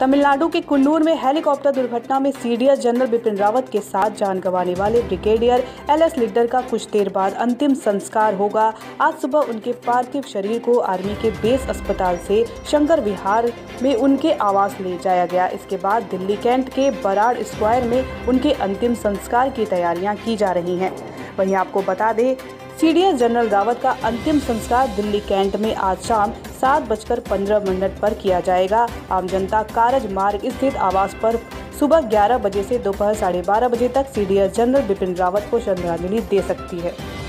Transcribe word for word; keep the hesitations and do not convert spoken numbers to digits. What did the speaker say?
तमिलनाडु के कुन्नूर में हेलीकॉप्टर दुर्घटना में सीडीएस जनरल बिपिन रावत के साथ जान गंवाने वाले ब्रिगेडियर एल एस लिड्डर का कुछ देर बाद अंतिम संस्कार होगा। आज सुबह उनके पार्थिव शरीर को आर्मी के बेस अस्पताल से शंकर विहार में उनके आवास ले जाया गया। इसके बाद दिल्ली कैंट के बराड़ स्क्वायर में उनके अंतिम संस्कार की तैयारियां की जा रही हैं। वहीं आपको बता दें, सीडीएस जनरल रावत का अंतिम संस्कार दिल्ली कैंट में आज शाम सात बजकर पंद्रह मिनट पर किया जाएगा। आम जनता कारज मार्ग स्थित आवास पर सुबह ग्यारह बजे से दोपहर साढ़े बारह बजे तक सीडीएस जनरल बिपिन रावत को श्रद्धांजलि दे सकती है।